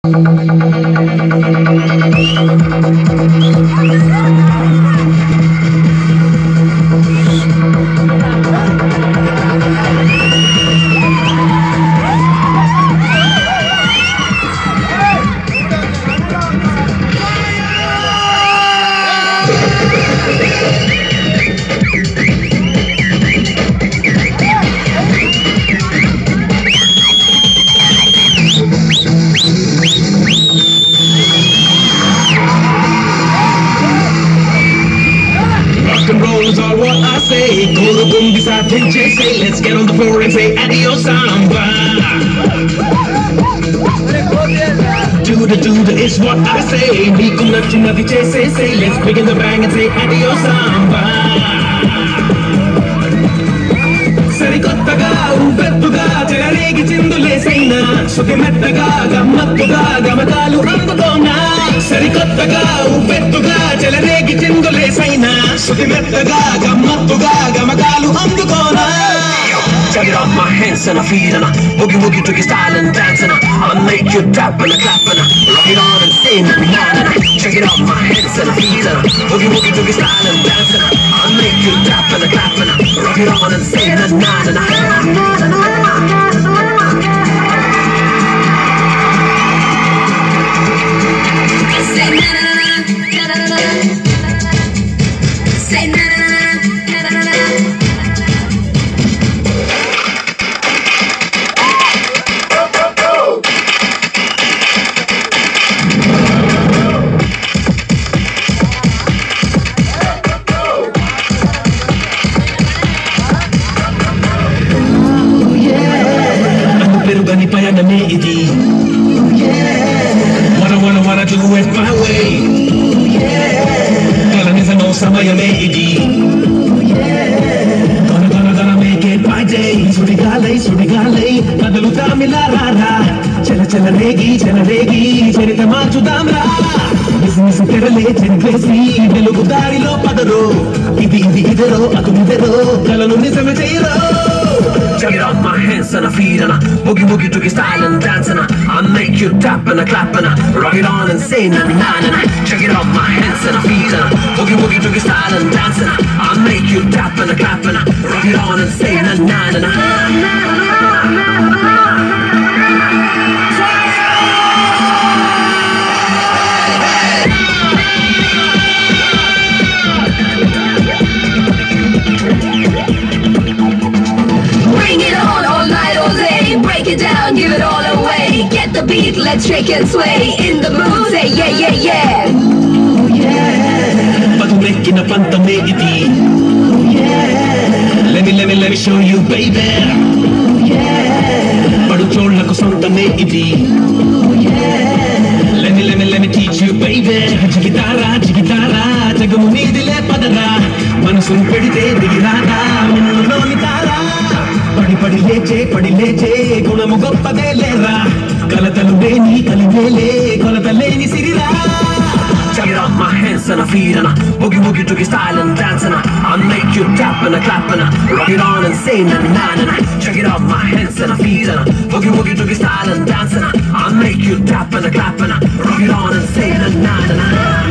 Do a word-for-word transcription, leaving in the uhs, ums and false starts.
Say, let's get on the floor and say adios samba. Do the do the is what I say. Me come up to nothing, say say. Let's begin the bang and say adios samba. Sarikottaga ubbettuga chelaregi chindule saina. Suge mettaga gammattuga gamadalu andukona. Sarikottaga ubbettuga chelaregi chindule saina. Suge mettaga gammattuga gamadalu andukona. Check it out, my hands and my feet and I boogie woogie to your style and dance and I'll make you tap and a clap and I rock it on and sing and na na na. Check it out, my hands and my feet and I boogie woogie to your style and dance and I'll make you tap and a clap and I rock it on and sing and na na na. Say na na na na na na. Say na na na na na na. Wanna, wanna, wanna do it my way. Kala nisa no sama ya lady. Gonna, gonna, gonna make it my day. Sudigale, sudigale, nadaluta milarara. Chela, chela regi, chela regi, cherita machu damra. Business kerale, chen crazy, velugu dari lo padaro. Idi, idi, idero, aku idero, kala no nisa me chayro. Check it out, my hands and my feet and I boogie woogie to your style and dance and I I'll make you tap and a clap and I rock it on and say na na na na. Check it out, my hands and my feet and I boogie woogie to your style and dance and I I'll make you tap and a clap and I rock it on and say na na na na. Give it all away, get the beat, let's shake and sway. In the mood, say yeah, yeah, yeah. Ooh, yeah. Patumekki na pantamedi. Ooh, yeah. Let me, let me, let me show you, baby. Ooh, yeah. Paducholla ko santamedi. Ooh, yeah. Let me, let me, let me teach you, baby. Jigitara, jigitara, jagamunidile padara. Manasunu pedite digirada, minnulo nitara. Padi padi leche, padi leche, gunamu goppade lera. Kalatalu veni, kalimele, kolataleni sirira. Check it out, my hands and my feet and I boogie woogie to your style and dance and I I'll make you tap and a clap and I rock it on and say na na na na. Check it out, my hands and my feet and I boogie woogie to your style and dance and I I'll make you tap and a clap and I rock it on and say na na na na.